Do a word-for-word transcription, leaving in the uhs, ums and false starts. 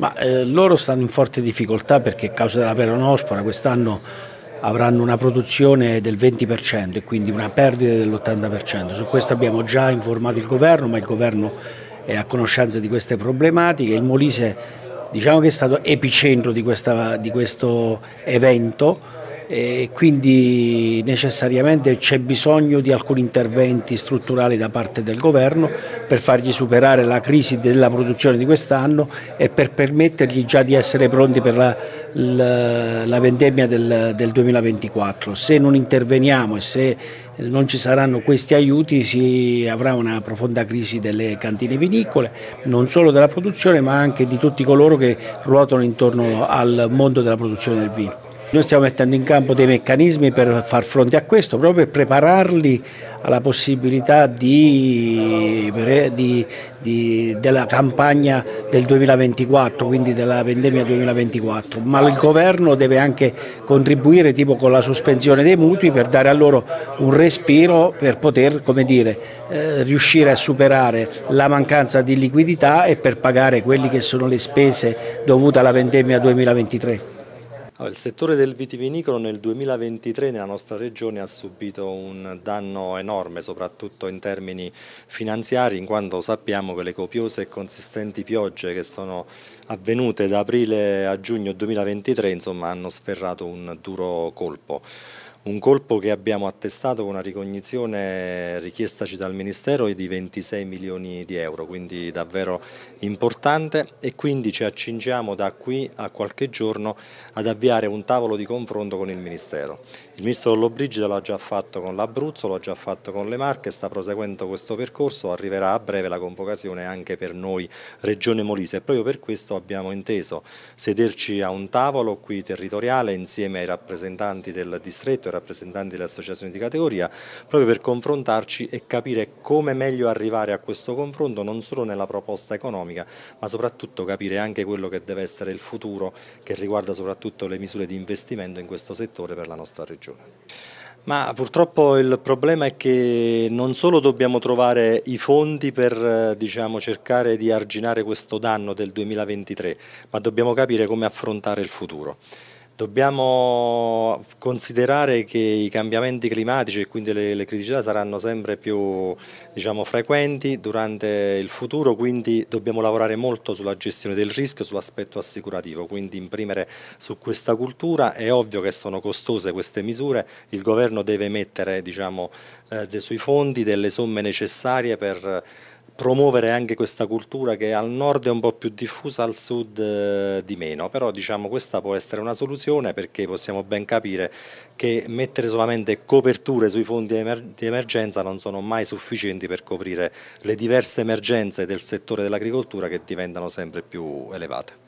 Ma eh, loro stanno in forte difficoltà perché a causa della peronospora quest'anno avranno una produzione del venti per cento e quindi una perdita dell'ottanta per cento. Su questo abbiamo già informato il governo, ma il governo è a conoscenza di queste problematiche. Il Molise, diciamo che è stato epicentro di, questa, di questo evento, e quindi necessariamente c'è bisogno di alcuni interventi strutturali da parte del governo per fargli superare la crisi della produzione di quest'anno e per permettergli già di essere pronti per la, la, la vendemmia del, del duemilaventiquattro. Se non interveniamo e se non ci saranno questi aiuti si avrà una profonda crisi delle cantine vinicole, non solo della produzione ma anche di tutti coloro che ruotano intorno al mondo della produzione del vino. Noi stiamo mettendo in campo dei meccanismi per far fronte a questo, proprio per prepararli alla possibilità di, di, di, della campagna del duemilaventiquattro, quindi della vendemmia duemilaventiquattro, ma il governo deve anche contribuire tipo con la sospensione dei mutui per dare a loro un respiro per poter, come dire, eh, riuscire a superare la mancanza di liquidità e per pagare quelle che sono le spese dovute alla vendemmia duemilaventitré. Il settore del vitivinicolo nel duemilaventitré nella nostra regione ha subito un danno enorme, soprattutto in termini finanziari, in quanto sappiamo che le copiose e consistenti piogge che sono avvenute da aprile a giugno duemilaventitré insomma, hanno sferrato un duro colpo. Un colpo che abbiamo attestato con una ricognizione richiestaci dal Ministero di ventisei milioni di euro, quindi davvero importante, e quindi ci accingiamo da qui a qualche giorno ad avviare un tavolo di confronto con il Ministero. Il Ministro Lollobrigida lo ha già fatto con l'Abruzzo, lo ha già fatto con le Marche, sta proseguendo questo percorso, arriverà a breve la convocazione anche per noi Regione Molise e proprio per questo abbiamo inteso sederci a un tavolo qui territoriale insieme ai rappresentanti del distretto, ai rappresentanti delle associazioni di categoria, proprio per confrontarci e capire come meglio arrivare a questo confronto non solo nella proposta economica ma soprattutto capire anche quello che deve essere il futuro che riguarda soprattutto le misure di investimento in questo settore per la nostra regione. Ma purtroppo il problema è che non solo dobbiamo trovare i fondi per diciamo, cercare di arginare questo danno del duemilaventitré, ma dobbiamo capire come affrontare il futuro. Dobbiamo considerare che i cambiamenti climatici e quindi le, le criticità saranno sempre più diciamo, frequenti durante il futuro, quindi dobbiamo lavorare molto sulla gestione del rischio, sull'aspetto assicurativo, quindi imprimere su questa cultura. È ovvio che sono costose queste misure, il governo deve mettere diciamo, eh, dei suoi fondi, delle somme necessarie per promuovere anche questa cultura che al nord è un po' più diffusa, al sud eh, di meno, però diciamo questa può essere una soluzione perché possiamo ben capire che mettere solamente coperture sui fondi di emergenza non sono mai sufficienti per coprire le diverse emergenze del settore dell'agricoltura che diventano sempre più elevate.